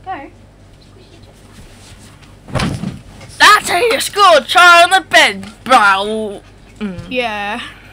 Go. That's how you score, child on the bed, bro. Yeah.